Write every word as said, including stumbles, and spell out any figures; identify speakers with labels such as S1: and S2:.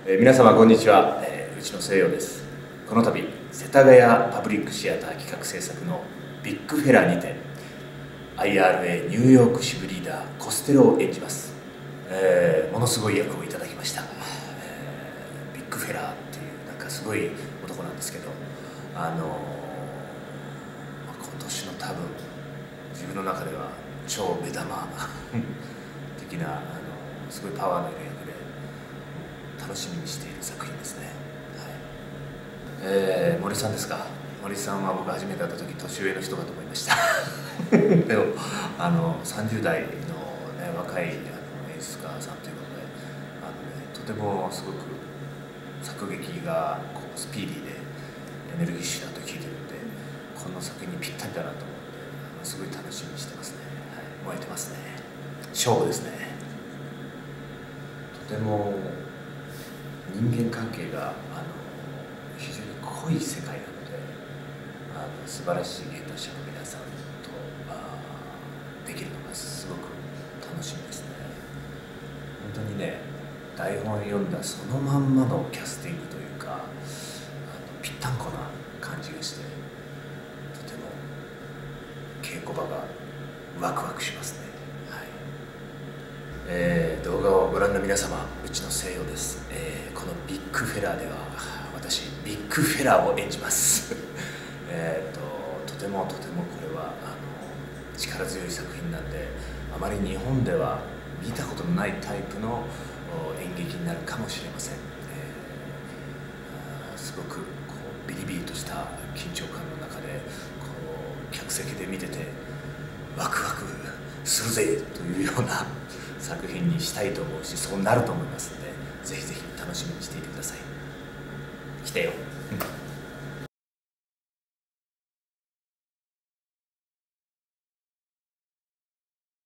S1: えー、皆様こんにちは、えー、内野聖陽です。この度世田谷パブリックシアター企画制作のビッグフェラにて アイアールエー ニューヨーク支部リーダーコステロを演じます。えー、ものすごい役をいただきました。えー、ビッグフェラーっていうなんかすごい男なんですけど、あのー、今年の多分自分の中では超目玉的なあのすごいパワーのある役で楽しみにしている作品ですね。はい、えー、森さんですか。森さんは僕初めて会った時年上の人かと思いましたでもあのさんじゅう代の、ね、若いあの演出家さんということであの、ね、とてもすごく作劇がこうスピーディーでエネルギッシュだと聞いてるんで、この作品にぴったりだなと思ってすごい楽しみにしてますね。はい、燃えてますね。勝負ですね。とても人間関係があの非常に濃い世界なので、あの素晴らしい芸達者の皆さんとあできるのがすごく楽しみですね。本当にね、台本読んだそのまんまのキャスティングというか、あのぴったんこな感じがして、とても稽古場がワクワクしますね。はい、えー、動画をご覧の皆様、内野聖陽です。えー、このビッグフェラーでは私ビッグフェラーを演じますえととてもとてもこれはあの力強い作品なんで、あまり日本では見たことのないタイプの演劇になるかもしれません。えー、すごくこうビリビリとした緊張感の中でこう客席で見ててワクワクするぜというような作品にしたいと思うし、そうなると思いますので、ぜひぜひ楽しみにしていてください。来てよ。